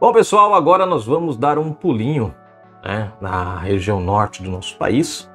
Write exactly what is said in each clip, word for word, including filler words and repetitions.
Bom, pessoal, agora nós vamos dar um pulinho, né, na região norte do nosso país.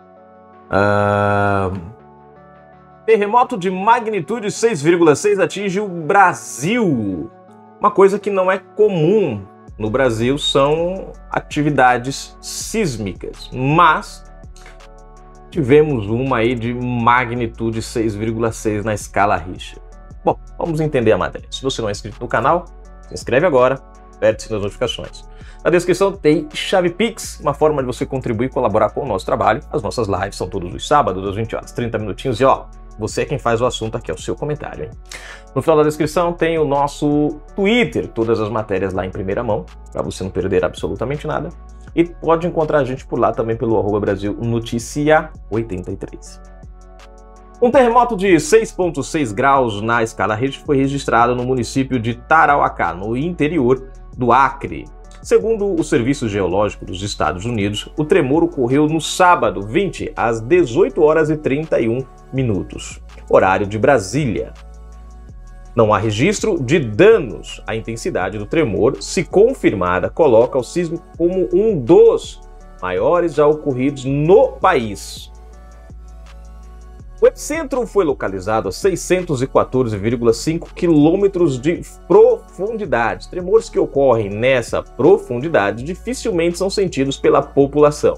Uh... Terremoto de magnitude seis vírgula seis atinge o Brasil. Uma coisa que não é comum no Brasil são atividades sísmicas, mas tivemos uma aí de magnitude seis vírgula seis na escala Richter. Bom, vamos entender a matéria. Se você não é inscrito no canal, se inscreve agora, aperte o sininho das notificações. Na descrição tem chave Pix, uma forma de você contribuir e colaborar com o nosso trabalho. As nossas lives são todos os sábados, às vinte horas, trinta minutinhos, e ó, você é quem faz o assunto, aqui é o seu comentário, hein? No final da descrição tem o nosso Twitter, todas as matérias lá em primeira mão, para você não perder absolutamente nada. E pode encontrar a gente por lá também pelo arroba Brasil Notícia oitenta e três. Um terremoto de seis vírgula seis graus na escala Richter foi registrado no município de Tarauacá, no interior do Acre. Segundo o Serviço Geológico dos Estados Unidos, o tremor ocorreu no sábado, vinte, às dezoito horas e trinta e um minutos, horário de Brasília. Não há registro de danos. A intensidade do tremor, se confirmada, coloca o sismo como um dos maiores já ocorridos no país. O epicentro foi localizado a seiscentos e quatorze vírgula cinco quilômetros de profundidade. Tremores que ocorrem nessa profundidade dificilmente são sentidos pela população.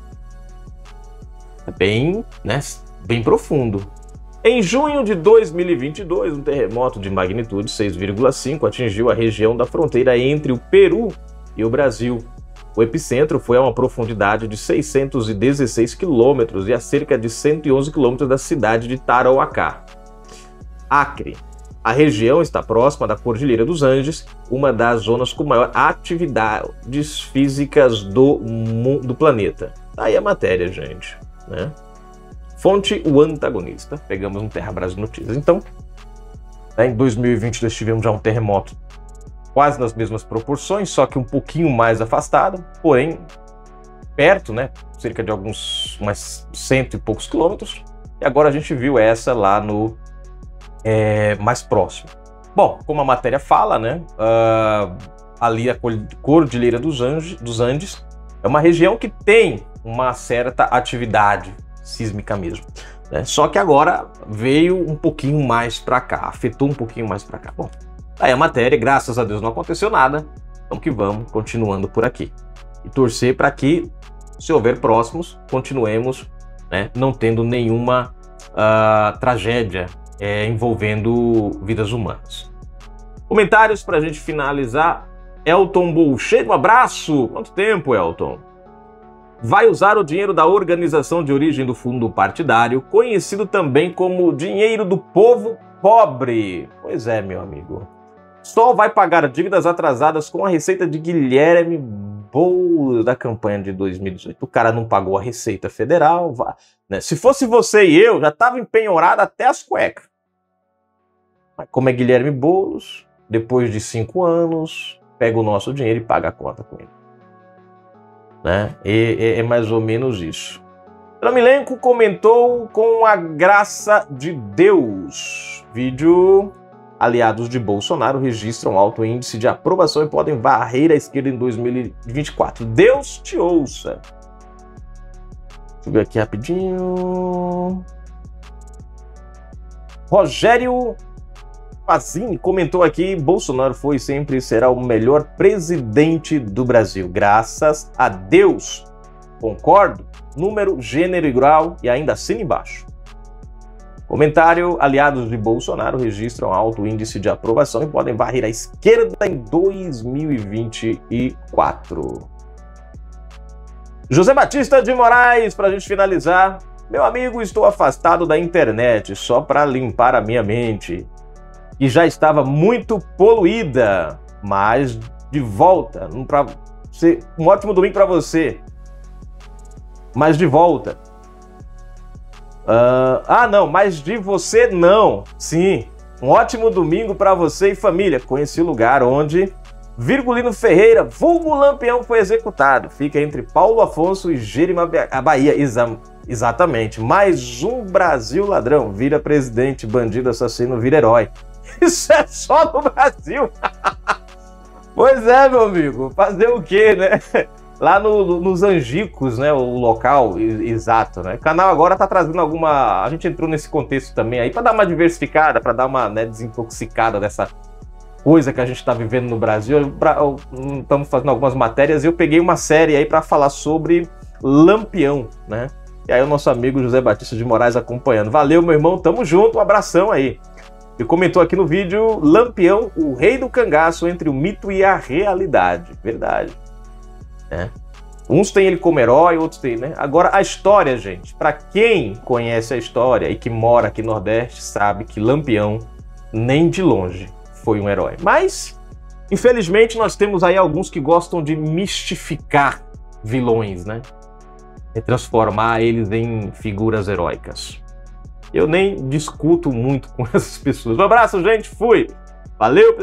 É bem, né, bem profundo. Em junho de dois mil e vinte e dois, um terremoto de magnitude seis vírgula cinco atingiu a região da fronteira entre o Peru e o Brasil. O epicentro foi a uma profundidade de seiscentos e dezesseis quilômetros e a cerca de cento e onze quilômetros da cidade de Tarauacá, Acre. A região está próxima da Cordilheira dos Andes, uma das zonas com maior atividades físicas do, do planeta. Tá aí a matéria, gente, né? Fonte, o antagonista. Pegamos no Terra Brasil Notícias. Então, né, em dois mil e vinte e dois tivemos já um terremoto quase nas mesmas proporções, só que um pouquinho mais afastado, porém perto, né? Cerca de alguns mais cento e poucos quilômetros. E agora a gente viu essa lá no é, mais próximo. Bom, como a matéria fala, né? Uh, ali a Cordilheira dos Andes, dos Andes é uma região que tem uma certa atividade sísmica mesmo, né? Só que agora veio um pouquinho mais para cá, afetou um pouquinho mais para cá. Bom, aí a matéria, graças a Deus não aconteceu nada, então que vamos continuando por aqui. E torcer para que, se houver próximos, continuemos, né, não tendo nenhuma uh, tragédia é, envolvendo vidas humanas. Comentários para a gente finalizar. Elton Bolcheiro, um abraço! Quanto tempo, Elton? Vai usar o dinheiro da organização de origem do fundo partidário, conhecido também como dinheiro do povo pobre. Pois é, meu amigo. Só vai pagar dívidas atrasadas com a receita de Guilherme Boulos da campanha de dois mil e dezoito. O cara não pagou a Receita Federal, né? Se fosse você e eu, já estava empenhorado até as cuecas. Mas como é Guilherme Boulos, depois de cinco anos, pega o nosso dinheiro e paga a conta com ele. Né? E, é, é mais ou menos isso. Tramilenko comentou com a graça de Deus. Vídeo... Aliados de Bolsonaro registram alto índice de aprovação e podem varrer a esquerda em dois mil e vinte e quatro. Deus te ouça. Deixa eu ver aqui rapidinho. Rogério Pazini comentou aqui: Bolsonaro foi e sempre será o melhor presidente do Brasil. Graças a Deus. Concordo. Número, gênero e grau e ainda assina embaixo. Comentário: aliados de Bolsonaro registram alto índice de aprovação e podem varrer a esquerda em dois mil e vinte e quatro. José Batista de Moraes, para a gente finalizar. Meu amigo, estou afastado da internet só para limpar a minha mente, que já estava muito poluída, mas de volta. Um, pra você, um ótimo domingo para você. Mas de volta. Uh, ah, não, mas de você não. Sim, um ótimo domingo para você e família. Conheci o lugar onde Virgulino Ferreira, vulgo Lampião, foi executado. Fica entre Paulo Afonso e Jerima, a Bahia. Exa exatamente. Mais um Brasil ladrão. Vira presidente, bandido, assassino, vira herói. Isso é só no Brasil. Pois é, meu amigo, fazer o quê, né? Lá no, nos Angicos, né, o local exato, né? O canal agora tá trazendo alguma... A gente entrou nesse contexto também aí para dar uma diversificada, para dar uma, né, desintoxicada dessa coisa que a gente está vivendo no Brasil. Pra, estamos fazendo algumas matérias e eu peguei uma série aí para falar sobre Lampião, né? E aí o nosso amigo José Batista de Moraes acompanhando. Valeu, meu irmão, tamo junto, um abração aí. E comentou aqui no vídeo, Lampião, o rei do cangaço entre o mito e a realidade. Verdade. É. Uns têm ele como herói, outros têm, né? Agora, a história, gente, para quem conhece a história e que mora aqui no Nordeste, sabe que Lampião, nem de longe, foi um herói. Mas, infelizmente, nós temos aí alguns que gostam de mistificar vilões, né? E transformar eles em figuras heróicas. Eu nem discuto muito com essas pessoas. Um abraço, gente. Fui. Valeu, pessoal.